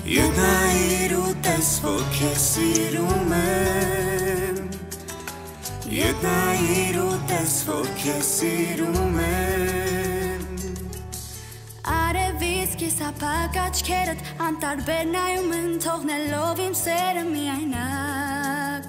Jednայր ու տես, որ քեզ սիրում եմ Jednայր ու տես, որ քեզ սիրում եմ Արևից կիսափակ աչքերդ անտարբեր նայում են թողնելով իմ սերը միայնակ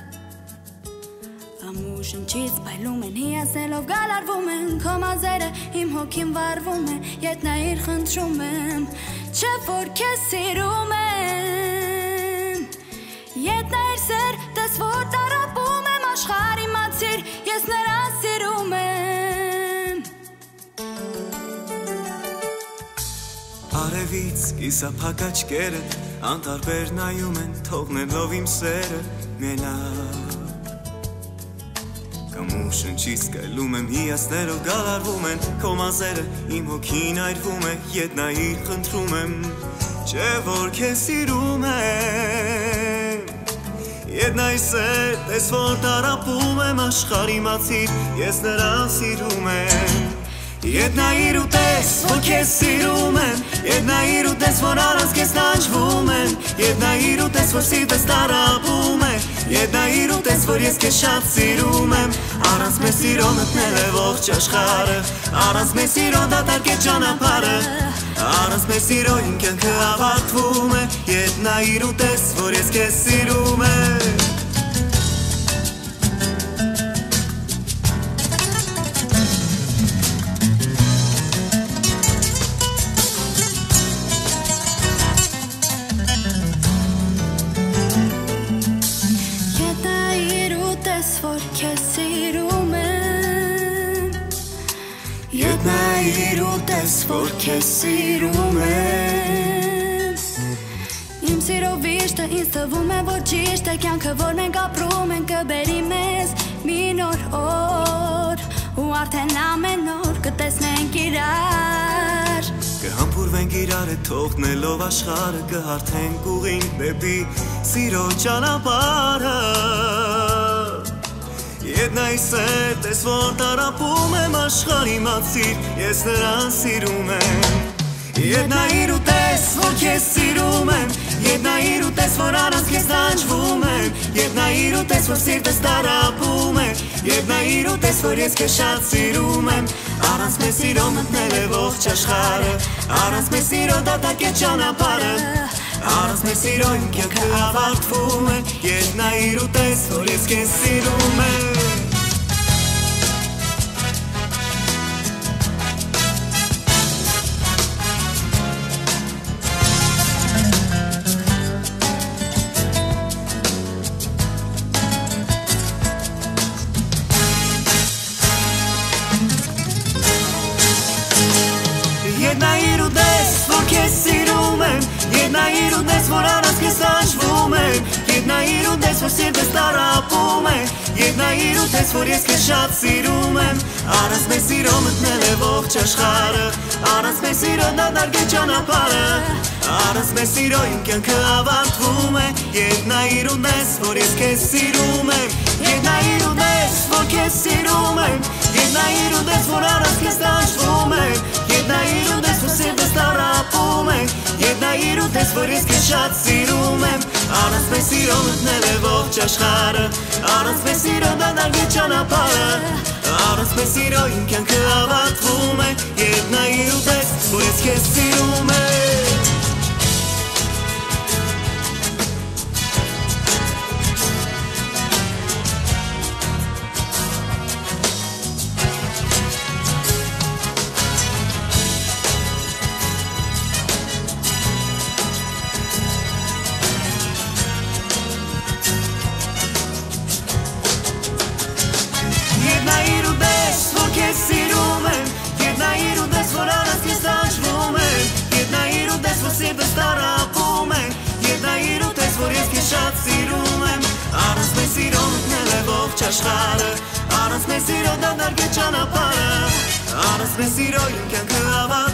Ամուշնչից պայլում են հիասելով գալարվում են Քո մազերը իմ հոգին վառվում է Jednայր խնդրում եմ Չէ որ քեզ սիրում եմ Jednայր սեր տես որ տարապում եմ աշխարհ իմացիր ես նրան սիրում եմ Արևից կիսափակ աչքերդ անտարբեր նայում են թողնելով իմ սերը միայնակ Շնչից կայլում եմ հիասներով գալարվում են Քո մազերը իմ հոգին այրվում է Jednայր խնդրում եմ Չէ որ քեզ սիրում եմ Jednայր սեր տես որ տարապում եմ աշխարհ իմացիր ես նրան սիրում եմ Jednայր ու տես որ քեզ սիրում եմ Jednայր ու տես որ առանց քեզ տանջվում եմ Jednայր ու տես որ սիրտս տարապում է Jednայր ու տես որ ես քեզ շատ սիրում եմ Առանց մեզ սիրո մտնել է ողջ աշխարհը Առանց մեզ սիրո դատարկ է ճանապարհը Առանց մեզ սիրո իմ կյանքը ավարտվում է Jednայր ու տես որ ես քեզ սիրում եմ Jednայր ու տես որ քեզ սիրում եմ Իմ սիրո վիշտը ինձ թվում է որ ճիշտ է Կյանքը որ մենք ապրում ենք կբերի մեզ մի նոր օր Ու արդեն ամեն օր կտեսնենք իրար Կհամբուրվենք իրար հետ թողնելով աշխարհը Կհարթենք ուղին դեպի սիրո ճանապարհը Jednայր սեր տես որ տարապում եմ աշխարհ իմացիր ես նրան սիրում եմ Jednայր ու տես որ քեզ սիրում եմ Jednայր ու տես որ առանց քեզ տանջվում եմ Jednայր ու տես որ սիրտս տարապում է Jednայր ու տես որ ես քեզ շատ սիրում եմ Առանց մեզ սիրո մտնել է ողջ աշխարհը Առանց մեզ սիրո դատարկ է ճանապարհը Առանց մեզ սիրո իմ կյանքը ավարտվում է Jednայր ու տես որ ես քեզ սիրում եմ Jednայր ու տես որ քեզ սիրում եմ Jednայր ու տես որ առանց քեզ տանջվում եմ Jednայր ու տես որ սիրտս տարապում է Jednայր ու տես որ ես քեզ շատ սիրում եմ Առանց մեզ սիրո մտնել է ողջ աշխարհը Առանց մեզ սիրո դատարկ է ճանապարհը Առանց մեզ սիրո իմ կյանքը ավարտվում է Jednայր ու տես որ ես քեզ սիրում եմ Jednայր ու տես որ քեզ սիրում եմ Jednայր ու տես որ առանց քեզ տանջվում եմ Jednայր ու տես որ սիրտս տարապում է Jednայր ու տես որ ես քեզ շատ սիրում եմ Առանց մեզ սիրո մտնել է ողջ աշխարհը Առանց մեզ սիրո դատարկ է ճանապարհը Առանց մեզ սիրո իմ կյանքը ավարտվում է Jednայր ու տես որ ես քեզ սիրում եմ Jednայր ու տես որ քեզ սիրում եմ Jednայր ու տես որ առանց քեզ տանջվում եմ Jednայր ու տես որ սիրտս տարապում է Jednայր ու տես որ ես քեզ շատ սիրում եմ Առանց մեզ սիրո մտնել է ողջ աշխարհը Առանց մեզ սիրո դատարկ է ճանապարհը Առանց մեզ սիրո իմ կյանքը ավարտվում